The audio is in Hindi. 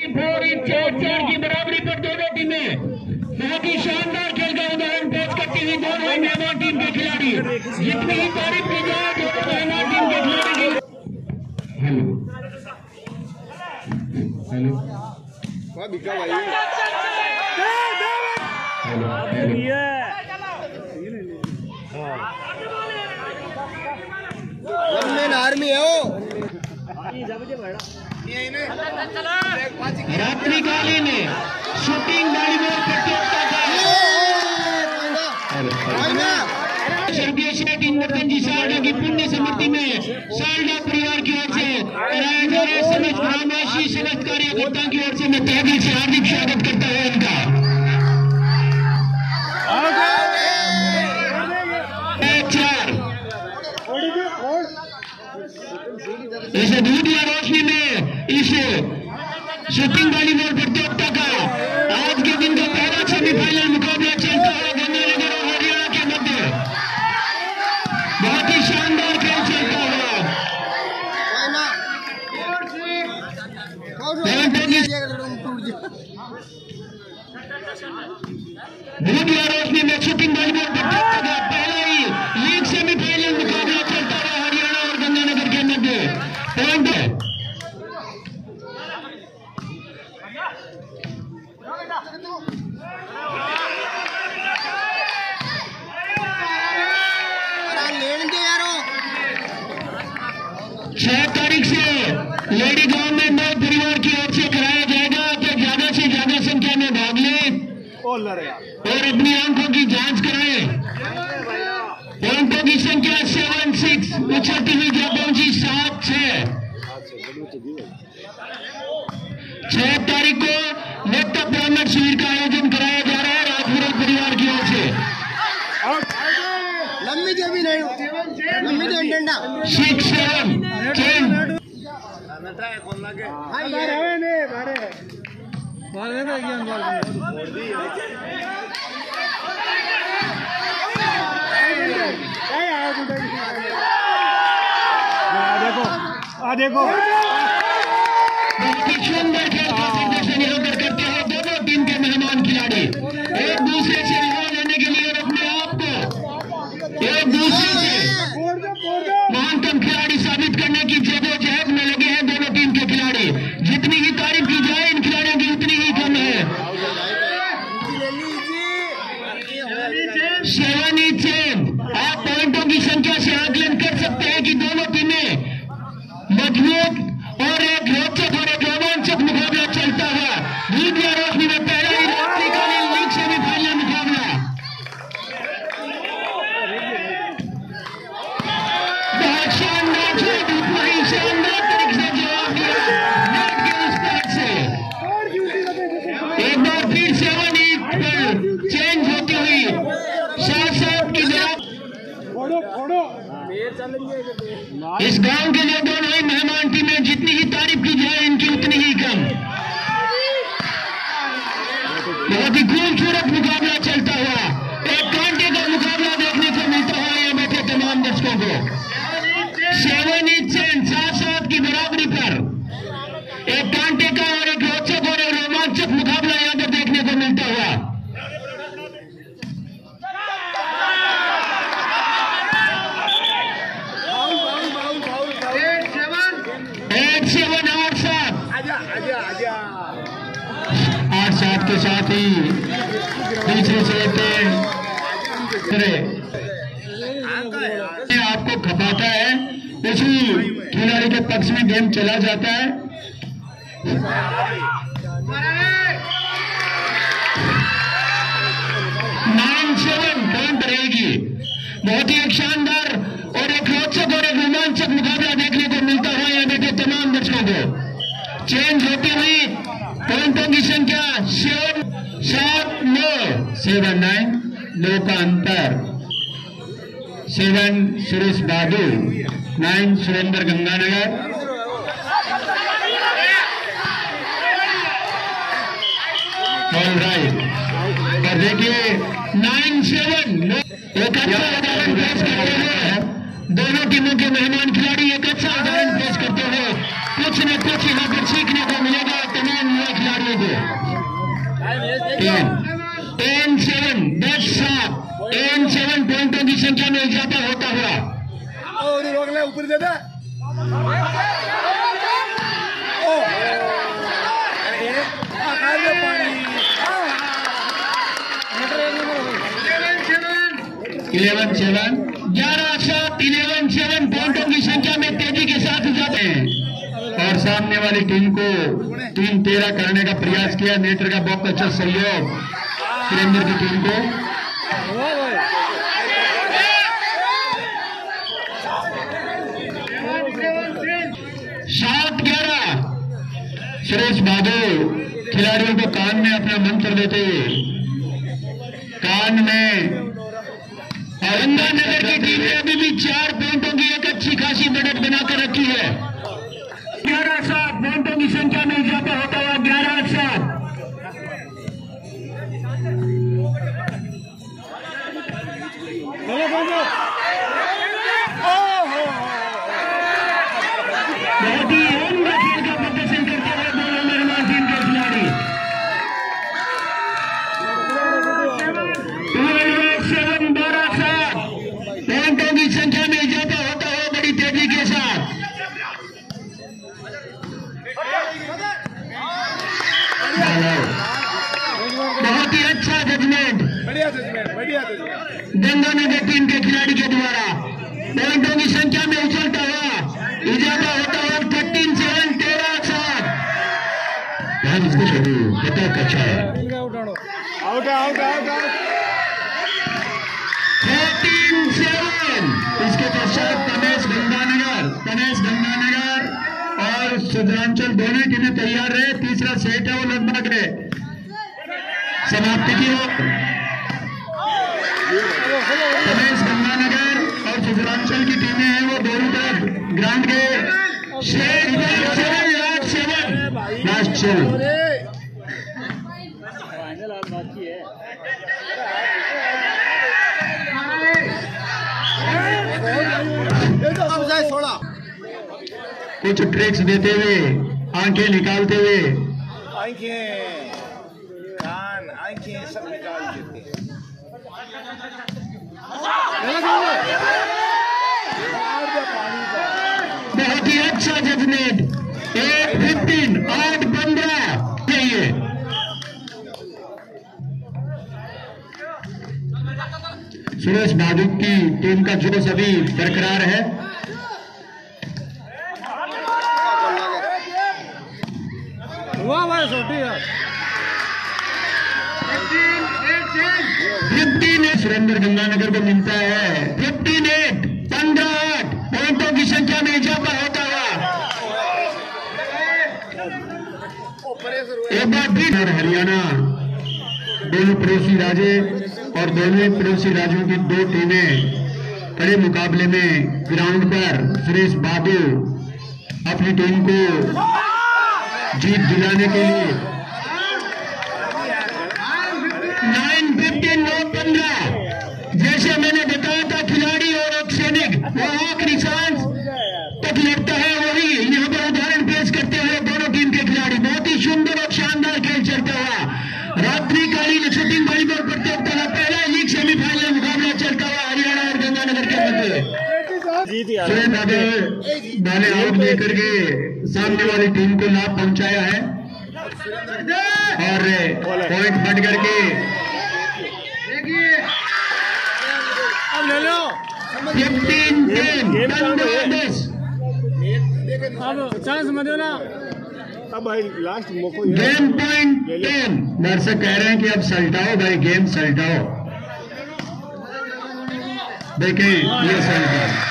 4-4 की बराबरी पर दोनों टीमें बहुत ही शानदार खेल का उदाहरण पेश करती हुई दोनों मेहमान टीम के खिलाड़ी जितनी ही तारीफ की जाए दोनों मेहमान टीम के खिलाड़ी। हेलो हेलो आर्मी है वो रात्रिकालीन शूटिंग वॉलीबॉल प्रतियोगिता जी सालडा की पुण्य स्मृति में सालडा परिवार की ओर से कराया जा रहा है समस्त ग्रामवासी समस्त कार्यकर्ताओं की ओर से मैं तहदिल से हार्दिक स्वागत करता हूँ इनका। इसे दूधिया रोशनी में इस शूटिंग वॉलीबॉल प्रतियोगिता का आज के दिन का पहला सेमीफाइनल मुकाबला चलता है गंगानगर और हरियाणा के मध्य। बहुत ही शानदार खेल चलता हुआ दूधिया रोशनी में शूटिंग वॉलीबॉल प्रतियोगिता का पहला ही लीग सेमीफाइनल मुकाबला चलता हुआ हरियाणा और गंगानगर के मध्य। पॉइंट है तारीख से लेडी गांव में नौ परिवार की ओर से कराया जाएगा तो ज्यादा से ज्यादा संख्या में भाग लें और अपनी आंखों की जांच कराएं। पॉइंटों की संख्या 7-6 उछलती हुई जा पहुंची 7-6। 6 तारीख को नेता ब्राह्मण शिविर का आयोजन कराया जा रहा है राजपुरोहित परिवार की ओर से। 6-7 देखो सुंदर खेल का प्रदर्शन यहाँ पर करते हैं दोनों टीम के मेहमान खिलाड़ी एक दूसरे से रिवॉल्व लेने के लिए और अपने आप को एक दूसरे से महानतम खिलाड़ी साबित करने की जद्दोजहद में लगे हैं दोनों टीम के खिलाड़ी। जितनी ही तारीफ की जाए इन खिलाड़ियों की उतनी ही कम है। 7-8 आप पॉइंटों की संख्या से आकलन कर सकते हैं कि दोनों टीमें मजबूत और एक रोचक और एक रोमांचक मुकाबला चलता हुआ दूधिया रोशनी में पहला ही रात्रिकालीन लीग सेमीफाइनल मुकाबला। बहुत शानदार शानदार तरीके से जवाब दिया नेट के उस पार से। एक बार फिर 7-8 पर चेंज होती हुई 7-7 की जवाब। इस गांव के लिए दोनों ही मेहमान टीमें जितनी ही तारीफ की जाए इनकी उतनी ही कम। बहुत ही खूबसूरत मुकाबला चलता हुआ एक कांटे का मुकाबला देखने को मिलता है यहाँ बैठे तमाम दर्शकों को। 7-8 7-7 की बराबरी पर एक कांटे का और एक रोचक और एक रोमांचक मुकाबला यहाँ पर देखने को मिलता हुआ। आठ सात के साथ ही दूसरे से आपको खपाता है उसी खिलाड़ी के पक्ष में गेम चला जाता है। 9-7 पॉइंट रहेगी। बहुत ही एक शानदार और एक रोचक और एक रोमांचक मुकाबला देखने को मिलता है यहाँ बैठे तमाम दर्शकों को। चेंज होती हुई पॉइंटों की संख्या 7-9 7-9 9 का अंतर। 7 सुरेश बहादुर 9 सुरेंद्र गंगानगर। ऑल राइट और देखिए 9-7 एक अच्छा उदाहरण पेश करते हुए दोनों टीमों के मेहमान खिलाड़ी एक अच्छा उदाहरण पेश करते हुए कुछ न कुछ यहाँ पर सीखने को मिलेगा तमाम युवा 10-7 10-7 10-7 पॉइंटों की संख्या में इजाफा होता हुआ ऊपर दे दे। इलेवन 11-7 पॉइंटों की संख्या में तेजी के साथ जाते हैं और सामने वाली टीम को 3-13 करने का प्रयास किया। नेटर का बहुत अच्छा सहयोग सुरेंद्र की टीम को। सात 11 सुरेश बहादुर खिलाड़ियों को कान में अपना मंत्र देते हुए कान में। गंगानगर की टीम ने अभी भी 4 पॉइंटों की एक अच्छी खासी बढ़त बनाकर रखी है। 11-7 पॉइंटों की संख्या में इजाफा होता हुआ 11-7। बहुत ही उम्दा खेल का प्रदर्शन करते हुए दोनों मेहमान टीम के खिलाड़ी। 12-7 12-7 पॉइंटों की संख्या में इजाफा होता हुआ बड़ी तेजी के साथ। बहुत ही अच्छा जजमेंट गंगानगर टीम के खिलाड़ी के द्वारा पॉइंटों की संख्या में उछलता हुआ इजाफा होता हुआ 13-7 13-7। पता कच्चा है। 13-7 इसके पश्चात तनेश गंगानगर और सुधांचल दोनों टीमें तैयार रहे। तीसरा सेट है वो लगभग है समाप्ति की ओर। तनेश गंगानगर और सुधांचल की टीमें हैं वो दोनों तरफ ग्राउंड के लास्ट 7 कुछ ट्रिक्स देते हुए आंखें निकालते हुए आंखें सब निकाल देते हैं। बहुत ही अच्छा जजमेंट। 8-15 8-15 चाहिए। सुरेश बहादुर की टीम का जोश अभी बरकरार है। वाह भाई छोटी है। 15 सुरेंद्र गंगानगर को मिलता है। 15-8 15-8 पॉइंटों की संख्या में इजाफा होता हुआ एक बार भी हरियाणा दोनों पड़ोसी राज्य और दोनों पड़ोसी राज्यों की 2 टीमें कड़े मुकाबले में ग्राउंड पर सुरेश बहादुर अपनी टीम को जीत दिलाने के लिए 9-15 9-15 जैसे मैंने बताया था खिलाड़ी और एक सैनिक वो आखिरी सांस तक लड़ता है। वही यहाँ पर उदाहरण पेश करते हुए दोनों टीम के खिलाड़ी बहुत ही सुंदर और शानदार खेल चलता हुआ रात्रिकालीन शूटिंग वॉलीबॉल प्रतियोगिता का पहला लीग सेमीफाइनल मुकाबला चलता हुआ हरियाणा और गंगानगर के मध्य। सुरेश बहादुर डाले आउट लेकर के सामने वाली टीम को लाभ पहुंचाया है और पॉइंट बढ़ करके 15-10 चांस मत ना। अब भाई लास्ट मौका गेम पॉइंट 10। दर्शक कह रहे हैं कि अब सल्टाओ भाई, गेम सल्टाओ। देखें ये सल्टा